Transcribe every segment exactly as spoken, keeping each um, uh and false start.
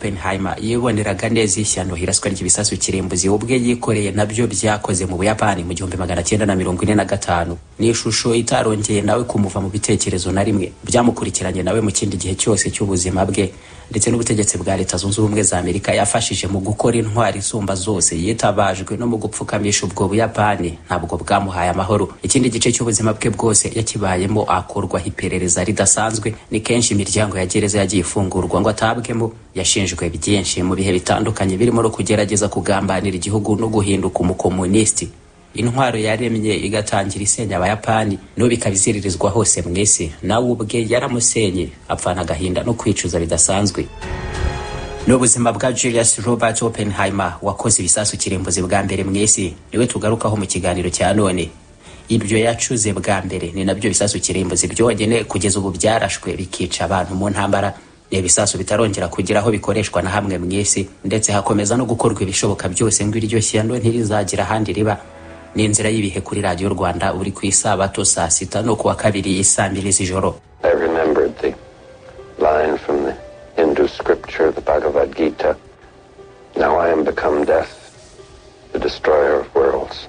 Oppenheimer yiboneraga neza ishyano hiraswa ry'ibisasu kirimbuzi ubwe yikoreye nabyo byakoze mu Buyapani mu gihumbi magana cyenda na mirongo ine na gatanu. Ni ishusho itarongeye nawe kumuva mu bitekerezo na rimwe, byamukurikiranye nawe mu kindi gihe cyose cy'ubuzima bwe, ndetse n'ubutegetsi bwa Leta Zunze Ubumwe za Amerika yafashije mu gukora intwari isumba zose yitabajwe no mu gupfukamisha ubwo Buyapani ntabwo bwamuhaye amahoro. Ikindi gice cy'ubuzima bwe bwose yakibayemo akorwa hiperereza ridasanzwe, ni kenshi imiryango ya gereza yagiye ifungurwa ngo atabwemo. Yashinjwe byinshi mu bihe bitandukanye birimo no kugerageza kugambanira igihugu no guhinduka umukomunisti. Intwaro yaremye igatangira isenya Abayapani no bikabiziririzwa hose mwese, nawe ubwe yaramusenye apfana agahinda no kwicuza bidasanzwe. N'ubuzima bwa Julius Robert Oppenheimer wakoze ibisasu kirimbuzi bwa mbere mwese niwe tugarukaho mu kiganiro cya none. Ibyo yacuze bwa mbere ni nabyo bisasu kirimbuzi byonyine kugeza ubu byarashwe bikica abantu mu ntambara. Ibisasu bitarongera kugira aho bikoreshwa na hamwe mwese, ndetse hakomeza no gukorwa ibishoboka byose ngo iryo shyano ntirizagira ahandi riba. Ni inzira y'ibihe kuri Radio Rwanda uri ku isabato saa sita no kuwa kabiri isaa mbiri z'ijoro. I remembered the line from the Hindu scripture, the Bhagavad Gita. Now I am become death, the destroyer of worlds.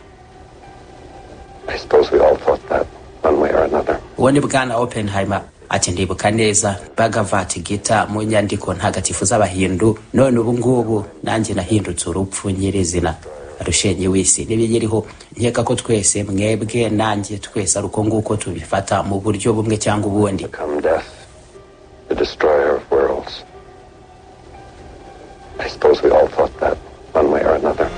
I suppose we all thought that one way or another. Wone bwana Oppenheimer ati ndibuka neza Bhagavad Gita mu nyandiko ntagatifu z'Abahindu, none ubu ngubu nanjye nahindutse urupfu nyirizina, rushenye w'isi n'ibiyiriho. Nkeka ko twese mwebwe nanjye twese aruko nguko tubifata mu buryo bumwe cyangwa ubundi. Become death, the destroyer of worlds. I suppose we all thought that one way or another.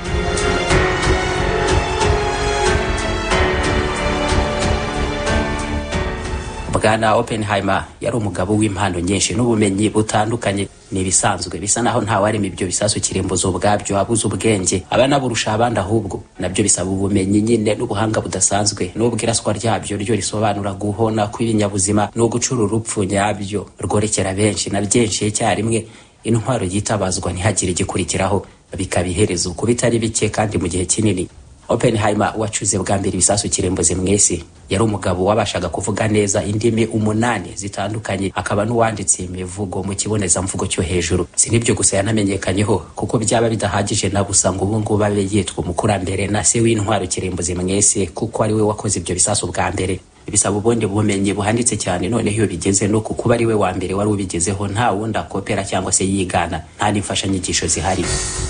Bwana Oppenheimer yari umugabo w'impano nyinshi n'ubumenyi butandukanye. Ni bisanzwe bisa naho nta warimo ibyo bisasu kirimbuzo ubwabyo abuze ubwenge, abana burusha abandi, ahubwo nabyo bisaba ubumenyi nyine n'ubuhanga budasanzwe. N'ubwo iraswa ryabyo ryo risobanura guhona kw'ibinyabuzima no gucura urupfu nyabyo rworekera benshi na byinshi icyarimwe, intwaro yitabazwa ntihagire igikurikiraho, bikabihereza uko bitari bike kandi mu gihe kinini. Oppenheimer wacuze bwa mbere ibisasu kirimbuzi mwese yari umugabo wabashaga kuvuga neza indimi umunani zitandukanye, akaba n'uwanditse imivugo mu kibonezamvugo cyo hejuru. Si nibyo gusa yanamenyekanyeho, kuko byaba bidahagije na busa ngo ubu ngubu abe yitwa umukurambere na se w'intwaro kirimbuzi mwese, kuko ari we wakoze ibyo bisasu bwa mbere. Bisaba ubundi bumenyi buhanditse cyane, none iyo bigeze no kukuba ari we wa mbere wari ubigezeho, nta wundi akopera cyangwa se yigana, nta n'imfashanyigisho zihari.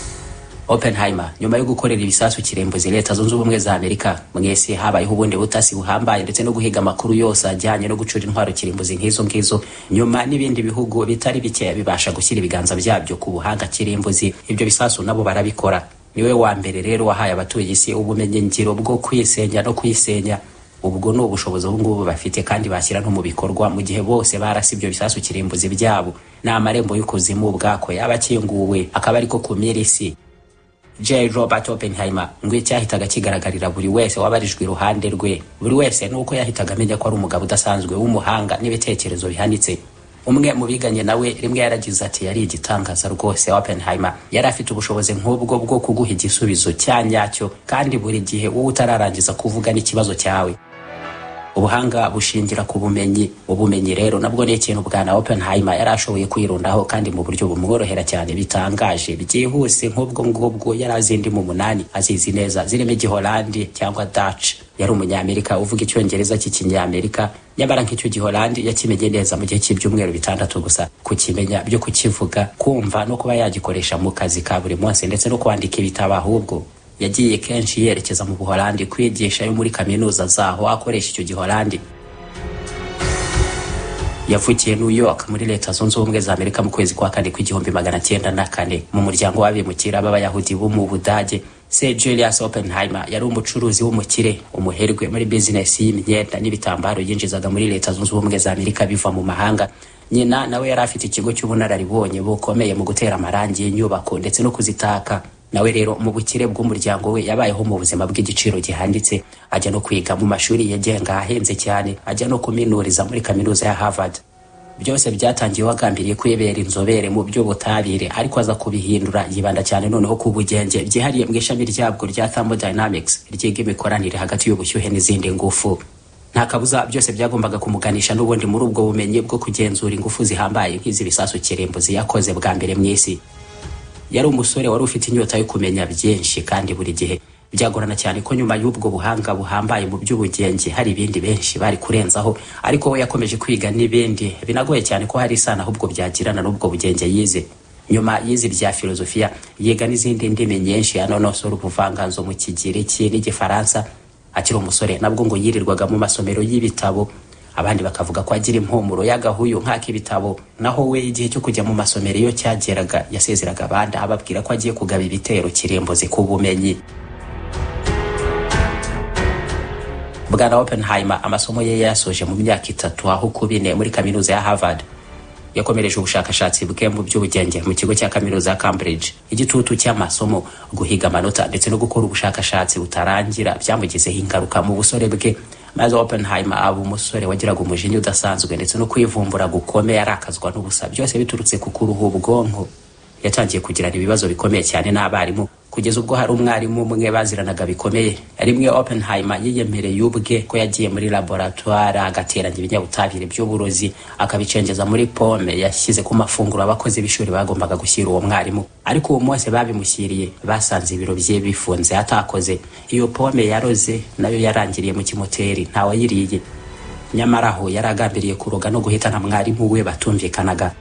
Oppenheimer nyuma yo gukorera ibisasu kirimbuzi Leta Zunze Ubumwe za Amerika mwese habayeho ubundi butasi buhambaye, ndetse no guhiga amakuru yose ajyanye no gucura intwaro kirimbuzi nk'izo ngizo. Nyuma n'ibindi bihugu bitari bike bibasha gushyira ibiganza byabyo ku buhanga kirimbuzi, ibyo bisasu nabo barabikora. Niwe wa mbere rero wahaye abatuye isi ubumenyi ngiro bwo kwisenya no kwisenya. Ubwo no ubushobozi ubu ngubu bafite kandi bashyira no mu bikorwa mu gihe bose barasi ibyo bisasu kirimbuzi byabo. Ni amarembo y'ukuzimu bwako yabakinguwe, akaba ariko kumira isi. J. Robert Oppenheimer ngo icyahitaga kigaragarira buri wese wabarijwe iruhande rwe, buri wese nuko yahitaga amenya ko ari umugabo udasanzwe w'umuhanga n'ibitekerezo bihanitse. Umwe mu biganye nawe rimwe yaragize ati yari igitangaza rwose. Oppenheimer yari afite ubushobozi nk'ubwo bwo kuguha igisubizo cyanyacyo, kandi buri gihe wowe utararangiza kuvuga n'ikibazo cyawe. Ubuhanga bushingira ku bumenyi. Ubumenyi rero nabwo ni ikintu bwana Oppenheimer yari ashoboye kwirundaho, kandi mu buryo bumworohera cyane bitangaje byihuse. Nk'ubwo ngubwo yari azindi mu munani azizi neza, zirimo Igihorandi cyangwa Dutch. Yari umunyamerika uvuga icyongereza cy'ikinyamerika, nyamara nk'icyo Gihorandi yakimenye neza mu gihe cy'ibyumweru bitandatu gusa. Kukimenya byo kukivuga, kumva no kuba yagikoresha mu kazi ka buri munsi, ndetse no kwandika ibitabo. Ahubwo yagiye kenshi yerekeza mu Buholandi kwigisha yo muri kaminuza zaho akoresha icyo Gihorandi. Yavukiye New York muri Leta Zunze Ubumwe za Amerika mu kwezi kwa kane kw'igihumbi magana cyenda na kane mu muryango w'abimukira b'Abayahudi bo mu Budage. Se Julius Oppenheimer yari umucuruzi w'umukire, umuherwe muri business y'imyenda n'ibitambaro yinjizaga muri Leta Zunze Ubumwe za Amerika biva mu mahanga. Nyina nawe yari afite ikigo cy'ubunararibonye bukomeye mu gutera amarangi y'inyubako ndetse no kuzitaka. Nawe rero mu bukire bw'umuryango we yabayeho mu buzima bw'igiciro gihanditse, ajya no kwiga mu mashuri yigenga ahenze cyane, ajya no kuminuriza muri kaminuza ya Harvard. Byose byatangiye wagambiriye kwibera inzobere mu by'ubutabire, ariko aza kubihindura yibanda cyane noneho ku bugenge byihariye mu ishami ryabwo rya thermodynamics, ryiga imikoranire hagati y'ubushyuhe n'izindi ngufu. nta kabuza byose byagombaga kumuganisha n'ubundi muri ubwo bumenyi bwo kugenzura ingufu zihambaye nk'izi bisasu kirimbuzi yakoze bwa mbere mu isi. Yari umusore wari ufite inyota yo kumenya byinshi, kandi buri gihe byagorana cyane ko nyuma y'ubwo buhanga buhambaye mu by'ubugenge hari ibindi benshi bari kurenzaho, ariko we yakomeje kwiga n'ibindi binagoye cyane ko hari isano ahubwo byagirana n'ubwo bugenge yize. Nyuma yize bya filozofiya yiga n'izindi ndimi nyinshi, yanonosora ubuvanganzo mu Kigiriki n'Igifaransa. Akiri umusore nabwo ngo yirirwaga mu masomero y'ibitabo, abandi bakavuga ko agira impumuro y'agahuyu nk'ak'ibitabo, naho we igihe cyo kujya mu masomero iyo cyageraga yasezeraga abandi ababwira ko agiye kugaba ibitero kirimbuzi ku bumenyi. Bwana Oppenheimer amasomo ye yasoje mu myaka itatu aho kubine muri kaminuza ya Harvard. Yakomereje ubushakashatsi bwe mu by'ubugenge mu kigo cya kaminuza ya Cambridge. Igitutu cy'amasomo, guhiga amanota ndetse no gukora ubushakashatsi butarangira byamugizeho ingaruka mu busore bwe, maze Oppenheimer aba umusore wagiraga umujinya udasanzwe ndetse no kwivumbura gukomeye arakazwa n'ubusa, byose biturutse ku kuruha ubwonko. Yatangiye kugirana ibibazo bikomeye cyane n'abarimu, kugeza ubwo hari umwarimu umwe baziranaga bikomeye. Rimwe Oppenheimer yiyemereye ubwe ko yagiye muri laboratoire agateranya ibinyabutabire by'uburozi akabicengeza muri pome yashyize ku mafunguro abakozi b'ishuri bagombaga gushyira uwo mwarimu, ariko uwo munsi babimushyiriye basanze ibiro bye bifunze atakoze. Iyo pome yaroze nayo yarangiriye mu kimoteri, ntawayiriye. Nyamara aho yaragambiriye kuroga no guhitana mwarimu we batumvikanaga.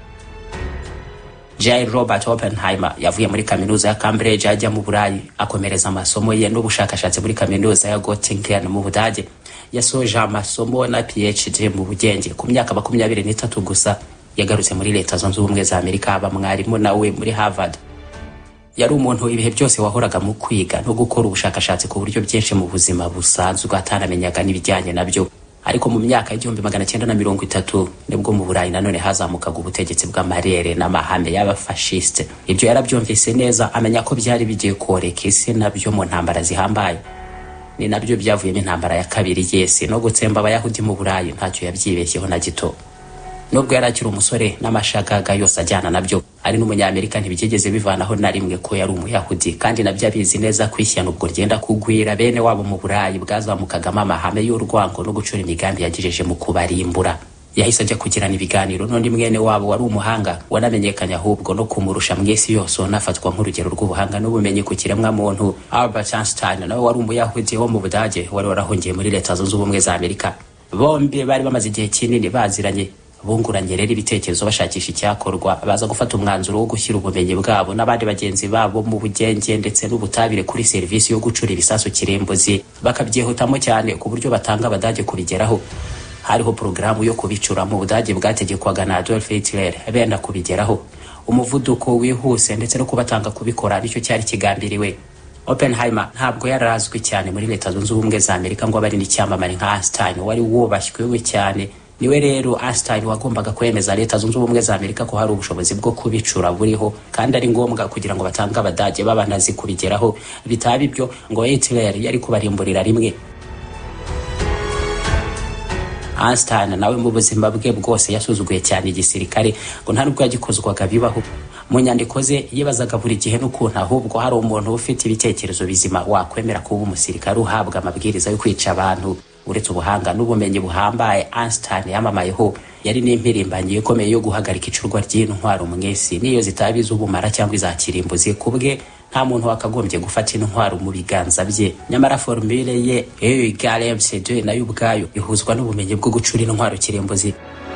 J. Robert Oppenheimer yavuye muri kaminuza ya Cambridge ajya mu Burayi, akomereza amasomo ye n'ubushakashatsi muri kaminuza ya Göttingen mu Budage. Yasoje amasomo na P H D mu bugenge ku myaka makumyabiri n'itatu gusa. Yagarutse muri Leta Zunze Ubumwe za Amerika aba mwarimu nawe muri Harvard. Yari umuntu ibihe byose wahoraga mu kwiga no gukora ubushakashatsi ku buryo byinshi mu buzima busanzwe atanamenyaga n'ibijyanye nabyo. Ariko mu myaka y'igihumbi magana cyenda na mirongo itatu nibwo mu Burayi nanone hazamukaga ubutegetsi bw'amarere n'amahame y'abafashiste. Ibyo yarabyumvise neza, amenya ko byari bigiye koreka isi nabyo mu ntambara zihambaye. Ni nabyo byavuyemo intambara ya kabiri y'isi no gutsemba abayahudi mu Burayi, ntacyo yabyibeshyeho na gito. Nubwo yari akiri umusore n'amashagaga yose ajyana nabyo, ari n'umunyamerika ntibigeze bivanaho na rimwe ko yari umuyahudi, kandi nabyo abizi neza kwishyana ubwo ryenda kugwira bene wabo mu Burayi bwazamukagamo amahame y'urwango no gucura imigambi yagijeje mu kubarimbura. Yahise ajya kugirana ibiganiro n'undi mwene wabo wari umuhanga wanamenyekanye ahubwo no kumurusha mw'isi yose, unafatwa nk'urugero rw'ubuhanga n'ubumenyi ku kiremwa muntu. Albert Einstein nawe wari umuyahudi wo mu Budage wari warahungiye muri Leta Zunze Ubumwe za Amerika. Bombi bari bamaze igihe kinini baziranye, bunguranye rero ibitekerezo bashakisha icyakorwa, baza gufata umwanzuro wo gushyira ubumenyi bwabo n'abandi bagenzi babo mu bugenge ndetse n'ubutabire kuri serivisi yo gucura ibisasu kirimbuzi, bakabyihutamo cyane ku buryo batanga Abadage kubigeraho. Hariho porogaramu yo kubicura mu Budage bwategekwaga na Adolf Hitler, benda kubigeraho. Umuvuduko wihuse ndetse no kubatanga kubikora nicyo cyari kigambiriwe. Oppenheimer ntabwo yarazwi cyane muri Leta Zunze Ubumwe za Amerika ngo bari n'icyamamare nka Einstein wari wubashywe cyane. Niwe rero Einstein wagombaga kwemeza Leta Zunze Ubumwe za Amerika ko hari ubushobozi bwo kubicura buriho, kandi ari ngombwa kugira ngo batanga Abadage babanazi kubigeraho. Bitaba ibyo ngo Hitler yari kubarimburira rimwe. Einstein nawe mu buzima bwe bwose yasuzuguye cyane igisirikare, ngo nta nubwo yagikozwaga bibaho. Mu nyandiko ze yibazaga buri gihe n'ukuntu ahubwo hari umuntu ufite ibitekerezo bizima wakwemera kuba umusirikare uhabwa amabwiriza yo kwica abantu. Uretse ubuhanga n'ubumenyi buhambaye Einstein yamamayeho, yari n'impirimbanyi ikomeye yo guhagarika icurwa ry'intwaro mu isi, niyo zitabiza ubumara cyangwa izakirimbuzi. Kubwe nta muntu wakagombye gufata intwaro mu biganza bye. Nyamara formule ye E égale M C deux nayo ubwayo ihuzwa n'ubumenyi bwo gucura intwaro kirimbuzi.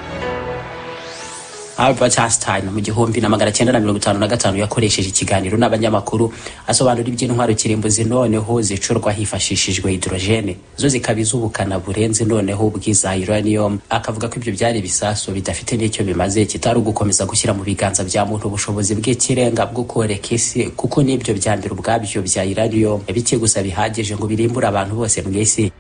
Albert Einstein mu gihumbi na magana cyenda na mirongo itanu na gatanu yakoresheje ikiganiro n'abanyamakuru asobanura iby'intwaro kirimbuzi noneho zicurwa hifashishijwe hydrogene, zo zikabiza ubukana burenze noneho ubwiza uranium. Akavuga ko ibyo byari bisaso bidafite n'icyo bimaze, kitari ugukomeza gushyira mu biganza bya muntu ubushobozi bw'ikirenga bwo koreka isi, kuko n'ibyo bya mbere ubwabyo bya uranium bike gusa bihagije ngo birimbura abantu bose mu isi.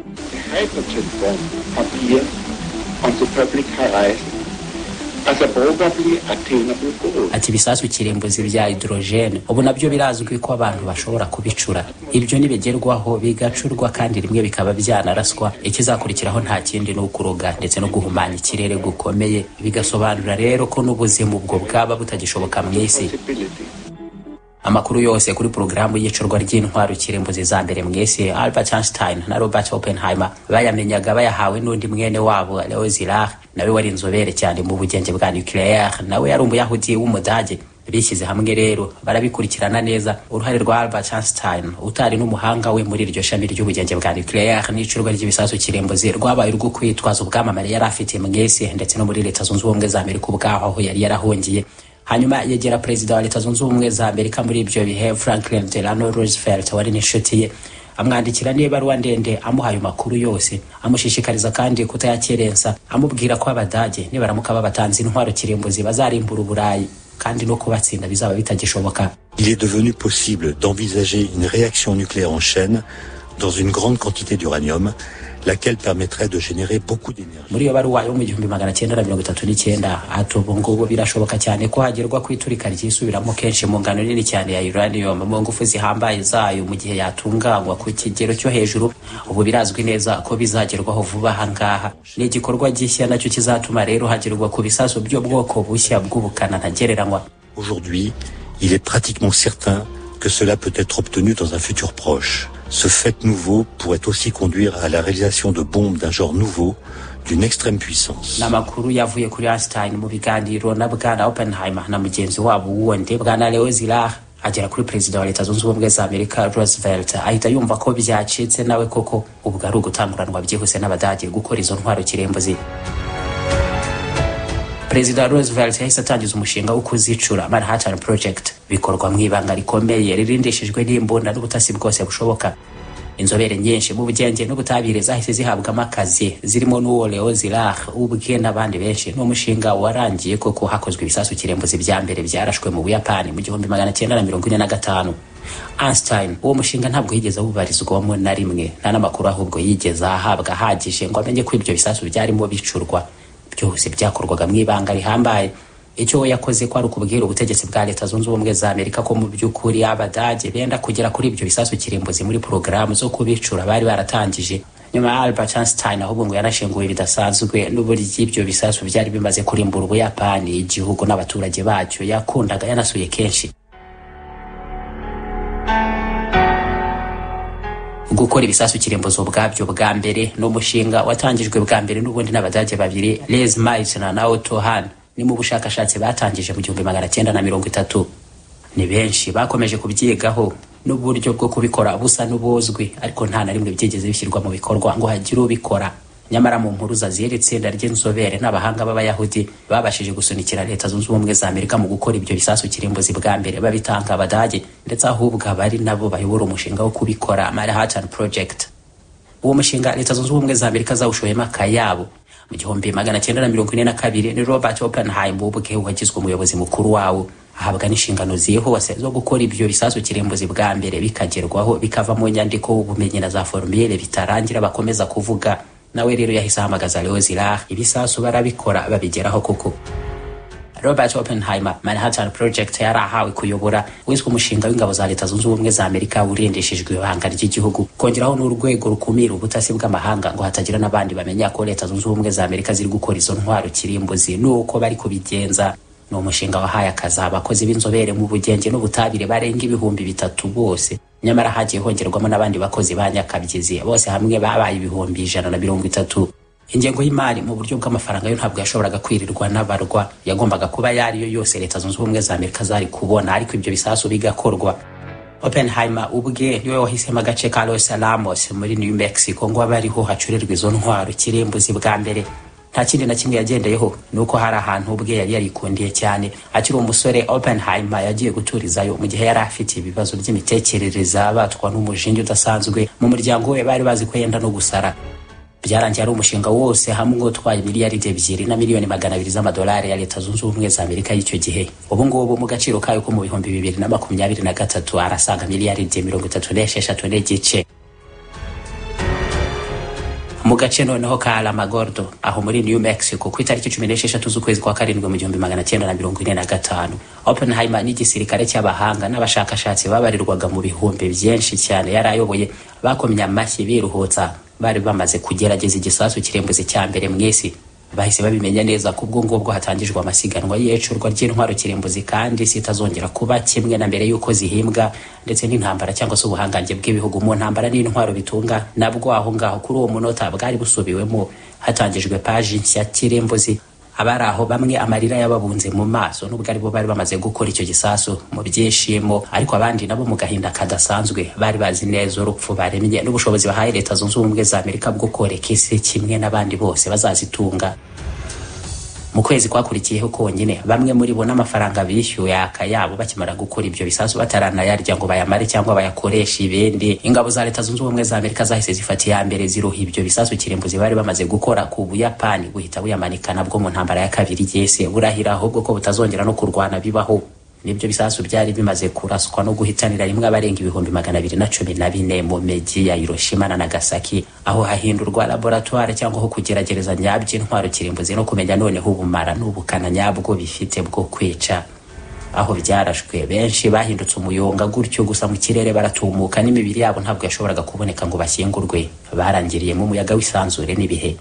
Ati ibisasu kirimbuzi bya hydrogene ubu nabyo birazwi ko abantu bashobora kubicura. Ibyo nibigerwaho bigacurwa kandi rimwe bikaba byanaraswa, ikizakurikiraho nta kindi no kuroga ndetse no guhumanya ikirere gukomeye. Bigasobanura rero ko n'ubuzima ubwo bwaba butagishoboka mu isi. amakuru yose kuri porogaramu y'icurwa ry'intwaro kirimbuzi za mbere mwese Albert Einstein na Robert Oppenheimer bayamenyaga bayahawe n'undi mwene wabo Leo Szilard nawe wari inzobere cyane mu bugenge bwa nucleaire, nawe yari umuyahudi w'umudage. Bishyize hamwe rero barabikurikirana neza uruhare rwa Albert Einstein utari n'umuhanga we muri iryo shami ry'ubugenge bwa nucleaire n'icurwa ry'ibisasu kirimbuzi rwabaye urwo kwitwaza ubwamamare yari afite mwese ndetse no muri Leta Zunze Ubumwe za Amerika ubwaho aho yari yarahungiye. Hanyuma yegera perezida wa Leta Zunze Ubumwe za Amerika muri ibyo bihe Franklin Delano Roosevelt wari n'inshuti ye, amwandikira n'ibaruwa ndende amuhaye makuru yose, amushishikariza kandi kutayakerensa, amubwira ko abadage nibaramuka babatanze intwaro kirimbuzi bazarimbura Uburayi kandi no kubatsinda bizaba bitagishoboka. Il est devenu possible d'envisager une réaction nucléaire en chaîne dans une grande quantité d'uranium, laquelle permettrait de générer beaucoup d'énergie. Muri yo baruwa yo mu gihumbi magana cyenda mirongo itatu n'icyenda atubu ngubu birashoboka cyane ko hagerwa kwiturika ryisubiramo kenshi mu ngano nini cyane ya uranium mu ngufu zihambaye zayo mu gihe yatunganywa ku kigero cyo hejuru. Ubu birazwi neza ko bizagerwaho vuba hangaha. Ni igikorwa gishya nacyo kizatuma rero hagerwa ku bisasu by'ubwoko bushya bw'ubukana ntagereranywa. Aujourd'hui, il est pratiquement certain que cela peut être obtenu dans un futur proche. Ce fait nouveau pourrait aussi conduire à la réalisation de bombes d'un genre nouveau, d'une extrême puissance. Namakuru yavuye kuri Einstein mu biganiro na bwana Oppenheimer na mugenzi wabo wundi bwana Leo Szilard agera kuri perezida wa Leta Zunze Ubumwe za Amerika Roosevelt ahita yumva ko byacitse nawe koko ubwo ari ugutanguranwa byihuse n'abadage gukora izo ntwaro kirembuzi. Perezida Roosevelt yahise atangiza umushinga wo kuzicura Manhattan Project, bikorwa mu ibanga rikomeye ririndishijwe n'imbunda n'ubutasi bwose bushoboka. Inzobere nyinshi mu bugenge n'ubutabire zahise zihabwa akazi zirimo n'uwo Leo Szilard ubwe n'abandi benshi. N'umushinga warangiye koko hakozwe ibisasu kirembuzi bya mbere byarashwe mu Buyapani mu gihumbi magana cyenda mirongo ine na gatanu. Einstein uwo mushinga ntabwo yigeze ubarizwamo na rimwe, nta n'amakuru ahubwo yigeze ahabwa ahagije ngo amenye ko ibyo bisasu byarimo bicurwa. Byose byakorwaga mu ibanga rihambaye. Icyo we yakoze ko ari ukubwira ubutegetsi bwa Leta Zunze Ubumwe za Amerika ko mu by'ukuri abadage benda kugera kuri ibyo bisasu kirimbuzi muri porogaramu zo kubicura bari baratangije. Nyuma Albert Einstein ahubwo ngo yanashenguye bidasanzwe n'uburyo ibyo bisasu byari bimaze kurimbura Ubuyapani, igihugu n'abaturage bacyo yakundaga yanasuye kenshi. Gukora ibisasu kirimbuzo ubwabyo bwa mbere n'umushinga watangijwe bwa mbere n'ubundi n'abadage babiri Les Meitner na Otto Hahn ni mu bushakashatsi batangije mu gihumbi magana cyenda mirongo itatu. Ni benshi bakomeje kubyigaho n'uburyo bwo kubikora busa n'ubuzwi, ariko nta na rimwe byigeze bishyirwa mu bikorwa ngo hagire ubikora. Nyamara mu mpuruza z'itsinda ry'inzobere n'abahanga b'Abayahudi babashije gusunikira Leta Zunze Ubumwe za Amerika mu gukora ibyo bisasu kirimbuzi bwa mbere babitanga abadage, ndetse ahubwo abari nabo bayobora umushinga wo kubikora Manhattan Project. Uwo mushinga Leta Zunze Ubumwe za Amerika zawushoyemo akayabo. Mu gihumbi magana cyenda mirongo ine na kabiri ni Robert Oppenheimer ubwe wagizwe umuyobozi mukuru wawo, ahabwa n'inshingano zihuse zo gukora ibyo bisasu kirimbuzi bwa mbere bikagerwaho bikava mu nyandiko ubumenyi na za formule bitarangira bakomeza kuvuga. Nawe rero yahise ahamagaza Leo Szilard, ibisasu barabikora babigeraho koko. Robert Oppenheimer Manhattan Project yarahawe kuyobora wiswe umushinga w'ingabo za Leta Zunze Ubumwe za Amerika urindishijwe ibanga ry'igihugu, kongeraho n'urwego rukumira ubutasi bw'amahanga ngo hatagira n'abandi bamenya ko Leta Zunze Ubumwe za Amerika ziri gukora izo ntwaro kirimbuzi nuko bari kubigenza. Ni umushinga wahaye akazi abakozi b'inzobere mu bugenge n'ubutabire barenga ibihumbi bitatu bose. Nyamara hagiye hongerwamo n'abandi bakozi ba nyakabyizi, bose hamwe babaye ibihumbi ijana na mirongo itatu. Ingengo y'imari mu buryo bw'amafaranga yo ntabwo yashoboraga kwirirwa n'abarwa, yagombaga kuba yari yo yose Leta Zunze Ubumwe za Amerika zari kubona, ariko ibyo bisasu bigakorwa. Oppenheimer ubwe niwe wahisemo agace ka Los Alamos muri New Mexico ngo abariho hacurirwa izo ntwaro kirimbuzi bwa mbere. Nta kindi na kimwe yagendeyeho, nuko hari ahantu ubwe yari yarikundiye cyane. Akiri umusore Oppenheimer yagiye guturizayo mu gihe yari afite ibibazo by'imitekerereze abatwa n'umujinya udasanzwe. Mu muryango we bari bazi ko yenda no gusara. Byarangiye ari umushinga wose hamwe utwaye miliyaridi ebyiri na miliyoni magana abiri z'amadolari ya Leta Zunze Ubumwe za Amerika y'icyo gihe. Ubu ngubu mu gaciro kayo ko mu bihumbi bibiri na makumyabiri na gatatu arasaga miliyaridi mirongo itatu n'esheshatu n'igice. Mu gace noneho ka Alamogordo aho muri New Mexico ku itariki cumi n'esheshatu z'ukwezi kwa karindwi mu gihumbi magana cyenda mirongo ine na gatanu, Oppenheimer n'igisirikare cy'abahanga n'abashakashatsi babarirwaga mu bihumbi byinshi cyane yarayoboye bakomye amashyi biruhutsa, bari bamaze kugerageza igisasu kirembuzi cya mbere mw'isi. bahise babimenya neza kubwo ngubwo hatangijwe amasiganwa y'icurwa ry'intwaro kirimbuzi kandi sitazongera kuba kimwe na mbere yuko zihimbwa ndetse n'intambara cyangwa se ubuhangange bw'ibihugu mu ntambara n'intwaro bitunga nabwo aho ngaho kuri uwo munota bwari busubiwemo hatangijwe page nshya kirimbuzi. Abari aho bamwe amarira yababunze mu maso nubwo ari bo bari bamaze gukora icyo gisasu mu byishimo, ariko abandi nabo mu gahinda kadasanzwe bari bazi neza urupfu baremye n'ubushobozi bahaye Leta Zunze Ubumwe za Amerika bwo koreka isi kimwe n'abandi bose bazazitunga. Mu kwezi kwakurikiyeho konyine bamwe muri bo n'amafaranga bishyuye akayabo bakimara gukora ibyo bisasu bataranayarya ngo bayamare cyangwa bayakoresha ibindi. Ingabo za Leta Zunze Ubumwe za Amerika zahise zifata ya mbere ziruha ibyo bisasu kirimbuzi bari bamaze gukora ku Buyapani buhita buyamanika nabwo mu ntambara ya kabiri y'isi burahira ahubwo ko butazongera no kurwana bibaho. Nibyo bisasu byari bimaze kuraswa no guhitanira rimwe abarenga ibihumbi magana abiri na cumi na bine mu meji ya Hiroshima na Nagasaki, aho hahindurwa laboratoire cyangwa ho kugeragereza nyabyo intwaro kirimbuzi no kumenya noneho ubumara n'ubukana nyabwo bifite bwo kwica. Aho byarashwe benshi bahindutse umuyonga gutyo gusa mu kirere baratumuka n'imibiri yabo ntabwo yashoboraga kuboneka ngo bashyingurwe, barangiriye mu muyaga w'isanzure n'ibihe.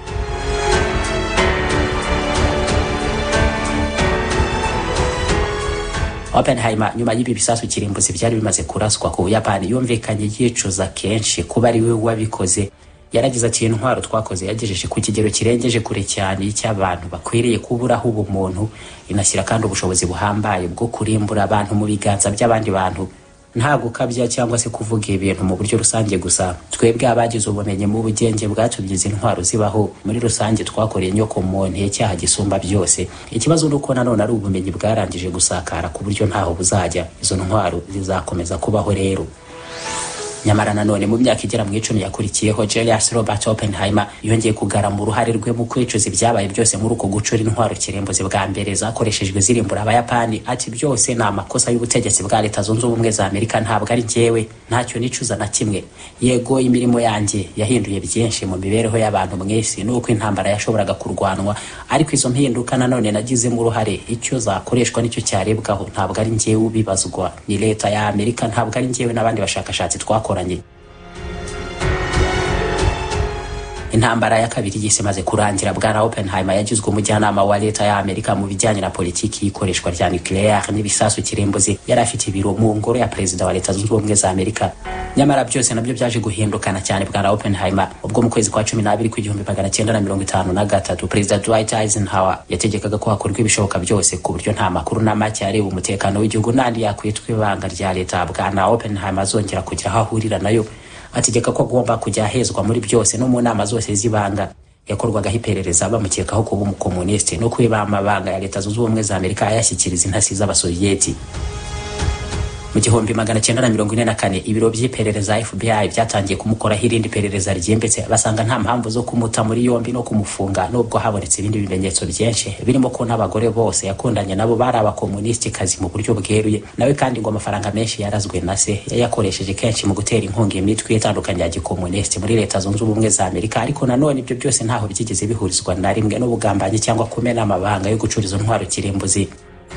Oppenheimer nyuma y'ibi bisasu kirimbuzi byari bimaze kuraswa ku Buyapani yumvikanye yicuza kenshi kuba ari we wabikoze. Yaragize ati intwaro twakoze yagejeje ku kigero kirengeje kure cyane cy'abantu bakwiriye kuburaho ubumuntu, inashyira kandi ubushobozi buhambaye bwo kurimbura abantu mu biganza by'abandi bantu. Nta gukabya cyangwa se kuvuga ibintu mu buryo rusange gusa, twebwe abagize ubumenyi mu bugenge bwatumye izi intwaro zibaho muri rusange twakoreye nyoko muntu icyaha gisumba byose. Ikibazo nuko nanone ari ubumenyi bwarangije gusakara ku buryo ntaho buzajya, izo ntwaro zizakomeza kubaho rero. Nyamara nanone mu myaka igera mu icumi yakurikiyeho Julius Robert Oppenheimer yongeye kugara mu ruhare rwe mu kwicuza ibyabaye byose muri uko gucura intwaro kirimbuzi bwa mbere zakoreshejwe zirimbura Abayapani. Ati byose ni amakosa y'ubutegetsi bwa Leta Zunze Ubumwe za Amerika, ntabwo ari njyewe, ntacyo nicuza na kimwe. Yego imirimo yanjye yahinduye byinshi mu mibereho y'abantu mwese nuko intambara yashoboraga kurwanwa, ariko izo mpinduka nanone nagizemo uruhare. Icyo zakoreshwa nicyo cyarebwaho, ntabwo ari njyewe ubibazwa, ni Leta ya Amerika, ntabwo ari njyewe n'abandi bashakashatsi twakora. Intambara ya kabiri y'isi maze kurangira bwana Oppenheimer yagizwe umujyanama wa Leta ya Amerika mu bijyanye na politiki ikoreshwa rya nuclear n'ibisasu kirimbuzi. Yari afite ibiro mu ngoro ya Perezida wa Leta Zunze Ubumwe za Amerika. Nyamara byose nabyo byaje guhindukana cyane bwana Oppenheimer ubwo mu kwezi kwa cumi n'abiri kw'igihumbi magana cyenda na mirongo itanu na gatatu Perezida Dwight Eisenhower yategekaga ko hakorwa ibishoboka byose ku buryo nta makuru na make areba umutekano w'igihugu n'andi yakwitwa ibanga rya leta. Bwana Oppenheimer azongera kugira aho ahurira nayo, ategeka ko agomba kujya ahezwa muri byose no mu nama zose zibanga. Yakorwagaho iperereza bamukekaho kuba umukomuniste no kwiba amabanga ya Leta Zunze Ubumwe za Amerika ayashyikiriza intasi z'Abasoviyeti. Mu gihumbi magana cyenda na mirongo ine na kane ibiro by'iperereza F B I byatangiye kumukoraho irindi perereza ryembetse, basanga nta mpamvu zo kumuta muri yombi no kumufunga nubwo habonetse ibindi bimenyetso byinshi birimo ko n'abagore bose yakundanye nabo bari abakomunisti kazi mu buryo bweruye. Nawe kandi ngo amafaranga menshi yarazwe na se yayakoresheje kenshi mu gutera inkunga imitwe itandukanye ya gikomunisti muri Leta Zunze Ubumwe za Amerika. Ariko nanone ibyo byose ntaho byigeze bihurizwa na rimwe n'ubugambanyi cyangwa kumena amabanga yo gucuriza intwaro kirimbuzi.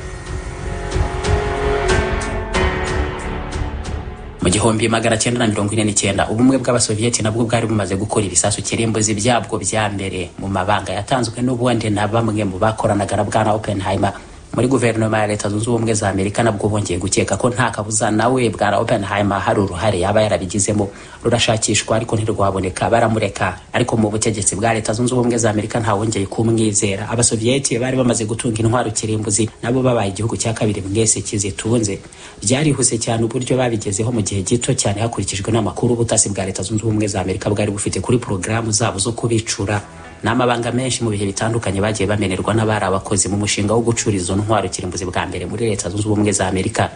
Mu gihumbi magana cyenda na mirongo ine n'icyenda ubumwe bw'Abasoviyeti nabwo bwari bumaze gukora ibisasu kirimbuzi byabwo bya mbere mu mabanga yatanzwe n'ubundi na bamwe mu bakoranaga na bwana Oppenheimer. Muri guverinoma ya Leta Zunze Ubumwe za Amerika nabwo bongeye gukeka ko nta kabuza nawe bwana Oppenheimer hari uruhare yaba yarabigizemo. Rurashakishwa ariko ntirwaboneka, baramureka. Ariko mu butegetsi bwa Leta Zunze Ubumwe za Amerika nta wongeye kumwizera. Abasoviyeti bari bamaze gutunga intwaro kirimbuzi, nabo babaye igihugu cya kabiri mwese kizitunze. Byarihuse cyane uburyo babigezeho mu gihe gito cyane hakurikijwe n'amakuru ubutasi bwa Leta Zunze Ubumwe za Amerika bwari bufite kuri porogaramu zabo zo kubicura. N'amabanga menshi mu bihe bitandukanye bagiye bamenerwa n'abari abakozi mu mushinga wo gucura izo ntwaro kirimbuzi bwa mbere muri Leta Zunze Ubumwe za Amerika.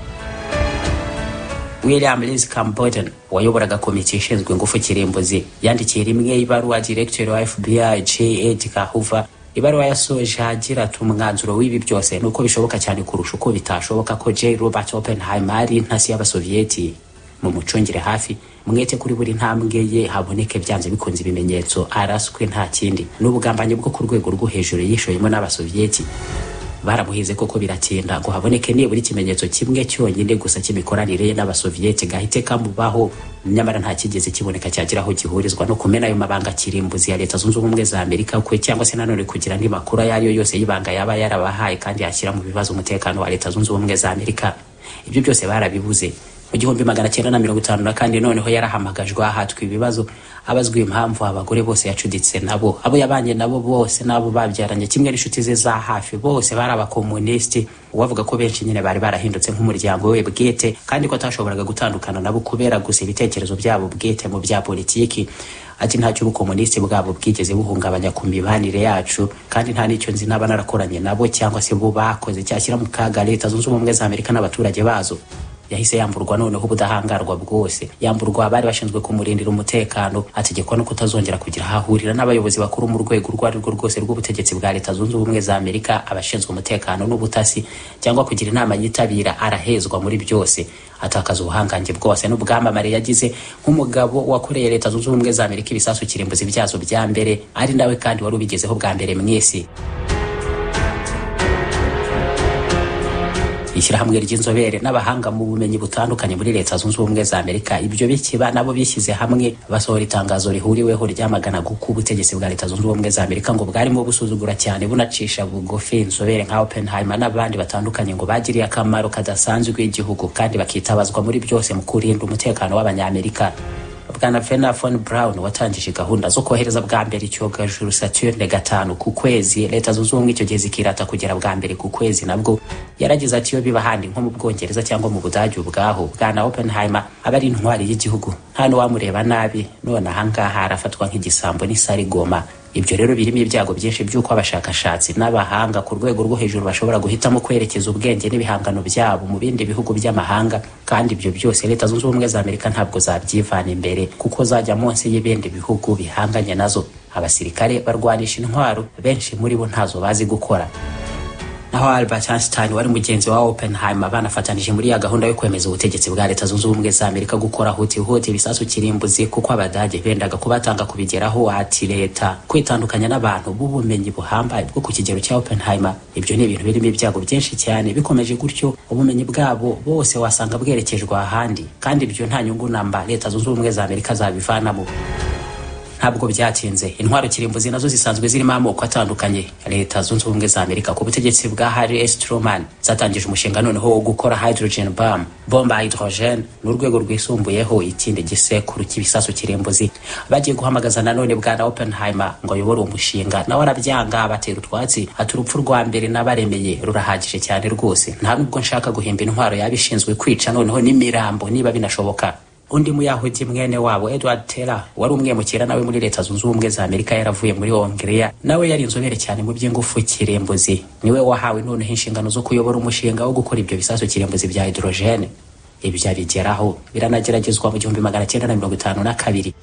William Linscomb Borden wayoboraga komite ishinzwe ingufu kirimbuzi yandikiye rimwe ibaruwa Director wa F B I J. Edgar Hoover. Ibaruwa yasoje agira ati umwanzuro w'ibi byose nuko bishoboka cyane kurusha uko bitashoboka ko J. Robert Oppenheimer ari intasi y'Abasoviyeti. Mu mucungire hafi mwete kuri buri ntambwe ye haboneke byanze bikunze ibimenyetso araswe nta kindi n'ubugambanyi bwo ku rwego rwo hejuru yishoyemo n'Abasoviyeti. baramuhize koko biratinda ngo haboneke nibura ikimenyetso kimwe cyonyine gusa cy'imikoranire n'abasovieti gahite kamubaho, nyamara nta kigeze kiboneka cyagira aho gihurizwa no kumena ayo mabanga kirimbuzi ya Leta Zunze Ubumwe za Amerika kwe, cyangwa se nanone kugira andi makuru ayo yose y'ibanga yaba yarabahaye kandi yashyira mu bibazo umutekano wa Leta Zunze Ubumwe za Amerika. Ibyo byose barabibuze. Mu gihumbi magana cyenda na mirongo itanu na kandi noneho yarahamagajwe ahatwa ibibazo, abazwi impamvu abagore bose yacuditse nabo, abo yabanye nabo bose nabo babyaranye kimwe n'inshuti ze za hafi bose bari abakomunisti, uwavuga ko benshi nyine bari barahindutse nk'umuryango we bwite kandi ko atashoboraga gutandukana nabo kubera gusa ibitekerezo byabo bwite mu bya politiki. Ati ntacyo ubukomunisti bwabo bwigeze buhungabanya ku mibanire yacu, kandi nta nicyo nzi naba narakoranye nabo cyangwa se bo bakoze cyashyira mu kaga Leta Zunze Ubumwe za Amerika n'abaturage bazo. Yahise yamburwa noneho ubudahangarwa bwose, yamburwa abari bashinzwe kumurindira umutekano, ategekwa no kutazongera kugira ahahurira n'abayobozi bakuru mu rwego rwo ari rwo rwose rw'ubutegetsi bwa Leta Zunze Ubumwe za Amerika, abashinzwe umutekano n'ubutasi, cyangwa kugira inama yitabira. Arahezwa muri byose, atakaza ubuhangange bwose n'ubwamamare yagize nk'umugabo wakoreye Leta Zunze Ubumwe za Amerika ibisasu kirimbuzi byazo bya mbere, ari nawe kandi wari ubigezeho bwa mbere mw'isi. Ishyirahamwe ry'inzobere n'abahanga mu bumenyi butandukanye muri Leta Zunze Ubumwe za Amerika ibyo bikiba nabo bishyize hamwe basohora itangazo rihuriweho ryamagana guko ubutegetsi bwa Leta Zunze Ubumwe za Amerika ngo bwarimo busuzugura cyane bunacisha bugufi inzobere nka Oppenheimer n'abandi batandukanye ngo bagiriye akamaro kadasanzwe igihugu kandi bakitabazwa muri byose mu kurinda umutekano w'Abanyamerika. Bwana Werner von Braun watangije gahunda zo kohereza bwa mbere icyogajuru Saturne gatanu ku kwezi, Leta Zunze Ubumwe icyo gihe zikirata kugera bwa mbere ku kwezi, nabwo yaragize ati yo biba handi nko mu Bwongereza cyangwa mu Budage ubwaho. Bwana Oppenheimer aba ari intwari y'igihugu, nta n'uwamureba nabi, none ahangaha arafatwa nk'igisambo n'isarigoma. Ibyo rero birimo ibyago byinshi by'uko abashakashatsi n'abahanga ku rwego rwo hejuru bashobora guhitamo kwerekeza ubwenge n'ibihangano byabo mu bindi bihugu by'amahanga, kandi ibyo byose Leta Zunze Ubumwe za Amerika ntabwo zabyivana imbere kuko zajya munsi y'ibindi bihugu bihanganye nazo. Abasirikare barwanisha intwaro, benshi muri bo ntazo bazi gukora. Naho Albert Einstein wari mugenzi wa Oppenheimer banafatanije muri ya gahunda yo kwemeza ubutegetsi bwa Leta Zunze Ubumwe za Amerika gukora huti huti ibisasu kirimbuzi kuko Abadage bendaga kubatanga kubigeraho. Ati leta kwitandukanya n'abantu b'ubumenyi buhambaye bwo ku kigero cya Oppenheimer, ibyo ni ibintu birimo ibyago byinshi cyane. Bikomeje gutyo ubumenyi bwabo bose wasanga bwerekejwe ahandi, kandi ibyo nta nyungu namba Leta Zunze Ubumwe za Amerika zabivanamo. Ntabwo byatinze intwaro kirimbuzi nazo zisanzwe zirimo amoko atandukanye. Leta Zunze Ubumwe za Amerika ku butegetsi bwa Harry S. Truman zatangije umushinga noneho wo gukora hydrogen bomb, bomba hydrogen, n'urwego rwisumbuyeho ikindi gisekuru cy'ibisasu kirimbuzi. Bagiye guhamagaza nanone bwana Oppenheimer ngo ayobore umushinga, nawe arabyanga batera utwatsi, ati urupfu rwa mbere nabaremeye rurahagije cyane rwose, nta nubwo nshaka guhimba intwaro yabishinzwe kwica noneho n'imirambo niba binashoboka. Undi muyahudi mwene wabo Edward Teller wari umwemukira nawe muri Leta Zunze Ubumwe za Amerika yaravuye muri Hongria, nawe yari inzobere cyane mu by'ingufu kirimbuzi, niwe wahawe noneho inshingano zo kuyobora umushinga wo gukora ibyo bisasu kirimbuzi bya hydrogen. Ibyo abigeraho biranageragezwa mu gihumbi magana cyenda na mirongo itanu na kabiri.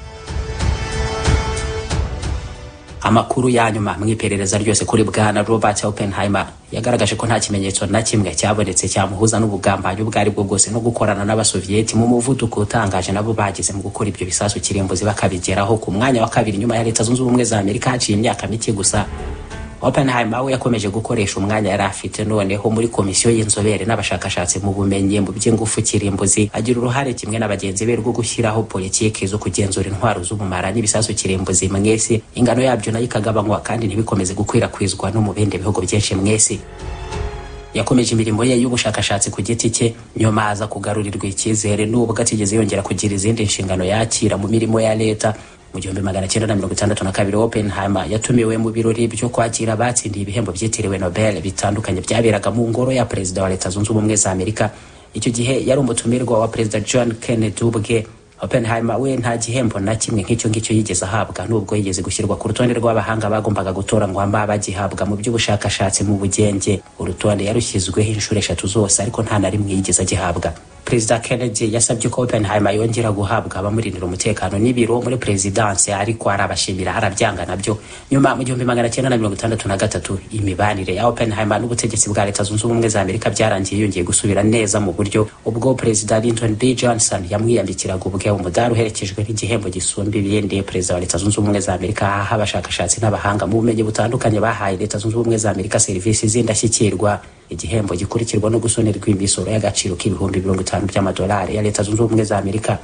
Amakuru ya nyuma mu iperereza ryose kuri bwana Robert Oppenheimer yagaragaje ko nta kimenyetso na kimwe cyabonetse cyamuhuza n'ubugambanyi ubwo ari bwo bwose no gukorana n'abasovieti mu muvuduko utangaje nabo bagize mu gukora ibyo bisasu kirimbuzi bakabigeraho ku mwanya wa kabiri nyuma ya Leta Zunze Ubumwe za Amerika haciye imyaka mike gusa. Oppenheimer we yakomeje gukoresha umwanya yari afite noneho muri komisiyo y'inzobere n'abashakashatsi mu bumenyi mu by'ingufu kirimbuzi, agira uruhare kimwe n'abagenzi be rwo gushyiraho politiki zo kugenzura intwaro z'ubumara n'ibisasu kirimbuzi mwese, ingano yabyo nayo ikagabanywa kandi ntibikomeze gukwirakwizwa no mu bindi bihugu byinshi mwese. Yakomeje imirimo ye y'ubushakashatsi ku giti cye, nyuma aza kugarurirwa icyizere n'ubwo atigeze yongera kugira izindi nshingano yakira mu mirimo ya leta. Mu gihumbi magana cyenda na mirongo itandatu na kabiri Oppenheimer yatumiwe mu birori byo kwakira abatsindiye ibihembo byitiriwe Nobel bitandukanye byaberaga mu ngoro ya Perezida wa Leta Zunze Ubumwe za Amerika. Icyo gihe yari umutumirwa wa Perezida John Kennedy ubwe. Oppenheimer we nta gihembo na kimwe nk'icyo ngicyo yigeze ahabwa, nubwo yigeze gushyirwa ku rutonde rw'abahanga bagombaga gutora ngo amba bagihabwa mu by'ubushakashatsi mu bugenge. Urutonde yarushyizweho inshuro eshatu zose ariko nta na rimwe yigeze agihabwa. Perezida Kennedy yasabye ko Oppenheimer yongera guhabwa abamurindira umutekano n'ibiro muri presidence, ariko arabashimira arabyanga nabyo. Nyuma mu gihumbi magana cyenda na mirongo itandatu na gatatu imibanire ya Oppenheimer n'ubutegetsi bwa Leta Zunze Ubumwe za Amerika byarangiye yongeye gusubira neza mu buryo ubwo Perezida Lyndon B Johnson yamwiyambikiraga ubwe umudari uherekejwe n'igihembo gisumba ibindi Perezida wa Leta Zunze Ubumwe za Amerika. Aha abashakashatsi n'abahanga mu bumenyi butandukanye bahaye Leta Zunze Ubumwe za Amerika serivisi z'indashyikirwa, igihembo gikurikirwa no gusonerwa imisoro y'agaciro k'ibihumbi mirongo itanu by'amadolari ya Leta Zunze Ubumwe za Amerika.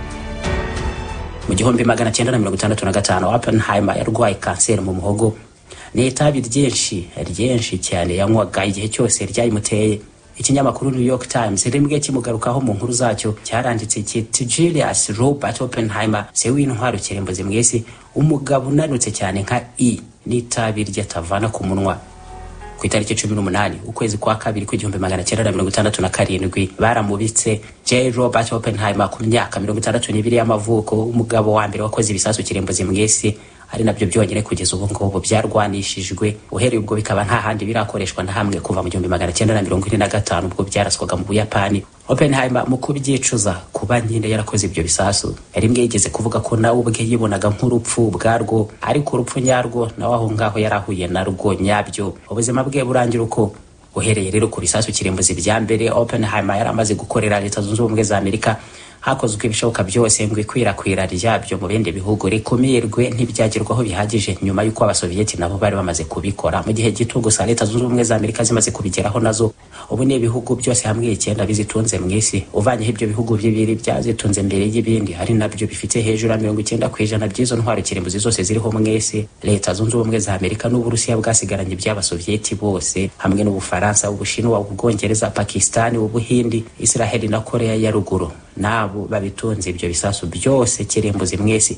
Mu gihumbi magana cyenda na mirongo itandatu na gatanu Oppenheimer yarwaye kanseri mu muhogo. Ni itabi ryinshi ryinshi cyane yanywaga igihe cyose ryayimuteye. Ikinyamakuru New York Times rimwe kimugarukaho mu nkuru zacyo cyaranditse kiti Julius Robert Oppenheimer se w'intwaro kirembuzi mwese, umugabo unanutse cyane nka I n'itabi ryatavana ku munwa. Ku itariki cumi n'umunani ukwezi kwa kabiri kw'igihumbi magana cyenda na mirongo itandatu na karindwi baramubitse J. Robert Oppenheimer ku myaka mirongo itandatu n'ibiri y'amavuko, umugabo wa mbere wakoze ibisasu kirembuzi mwese, ari nabyo byonyine kugeza ubu ngubu byarwanishijwe. Uhereye ubwo bikaba nta handi birakoreshwa na hamwe kuva mu gihumbi magana cyenda na mirongo ine na gatanu ubwo byaraswaga mu Buyapani. Oppenheimer mu kubyicuza kuba nyine yarakoze ibyo bisasu, rimwe yigeze kuvuga ko nawe ubwe yibonaga nk'urupfu bwarwo, ariko urupfu nyarwo nawe aho ngaho yarahuye narwo nyabyo. Ubuzima bwe burangira uko. Uhereye rero ku bisasu kirembuzi bya mbere Oppenheimer yaramaze gukorera Leta Zunze Ubumwe za Amerika, hakozwe ibishoboka byose ngo ikwirakwira ryabyo mu bindi bihugu rikumirwe ntibyagerwaho bihagije, nyuma y'uko abasoviyeti nabo bari bamaze kubikora mu gihe gito gusa Leta Zunze Ubumwe za Amerika zimaze kubigeraho nazo. Ubu ni ibihugu byose hamwe icyenda bizitunze mu isi, uvanyeho ibyo bihugu bibiri byazitunze mbere y'ibindi, hari nabyo bifite hejuru ya mirongo icyenda ku ijana by'izo ntwaro kirembuzi zose ziriho mu isi. Leta Zunze Ubumwe za Amerika n'Uburusiya bwasigaranye by'abasoviyeti bose, hamwe n'Ubufaransa, Ubushinwa, Ubwongereza, Pakistan, Ubuhindi, Israel na Korea ya ruguru, nabo babitunze ibyo bisasu byose kirembuzi mwese.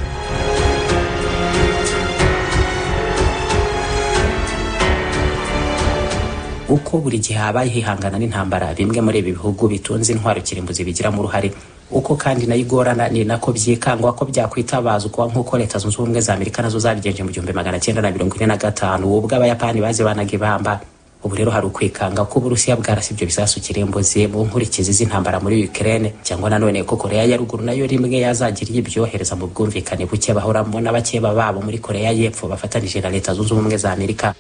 Uko buri gihe habaye hihangana n'intambara bimwe muri ibi bihugu bitunze intwaro kirimbuzi bigira mu ruhare, uko kandi nayigorana ni nako byikangwa ko byakwitabazwa nk'uko Leta Zunze Ubumwe za Amerika nazo zabigenje mu gihumbi magana cyenda na mirongo ine na gatanu ubwo Abayapani bazibanaga ibamba. Ubu rero hari ukwikanga ko Uburusiya bwarasi ibyo bisasu kirembuzi mu nkurikizi z'intambara muri Ukraine, cyangwa nanone ko Korea ya ruguru nayo rimwe yazagiriye ibyohereza mu bwumvikane buke bahoramo n'abakeba babo muri Korea y'Epfo bafatanije na Leta Zunze Ubumwe za Amerika.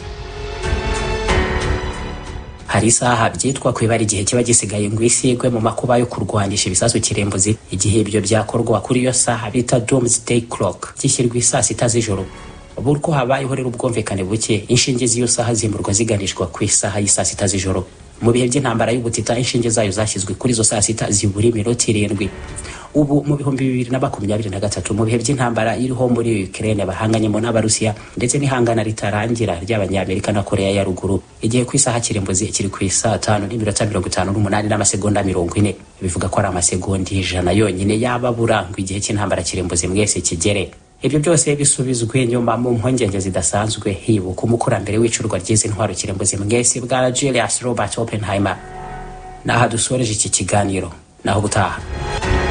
Hari isaha byitwa kwibara igihe kiba gisigaye ngo isigwe mu makuba yo kurwanisha ibisasu kirembuzi. Igihe ibyo byakorwa kuri iyo saha bita Doomsday Clock gishyirwa isaa sita z'ijoro. Burko habayeho rero ubwumvikane buke, inshinge z'iyo saha zimurwa ziganishwa ku isaha y'isa sita z'ijoro. Mu bihe by'intambara y'ubutita inshinge zayo zashyizwe kuri zo saa sita ziburi minota irindwi. Ubu mu bihumbi bibiri na makumyabiri na gatatu mu bihe by'intambara iriho muri Ukraine bahanganyemo n'Abarusiya ndetse n'ihangana ritarangira ry'Abanyamerika na Korea ya ruguru, igihe ku isaha kirembuzi kiri ku isaa tanu n'iminota mirongo itanu n'umunani n'amasegonda mirongo ine, bivuga ko ari amasegonda ijana yonyine yababura ngo igihe cy'intambara kirembuzi mwese kigere. Ibyo byose bisubizwe nyuma mu mpungenge zidasanzwe hibuka umukurambere w'icurwa ry'izi ntwaro kirembuzi mwese bwa Julius Robert Oppenheimer. Naha dusoreje iki kiganiro, naho gutaha.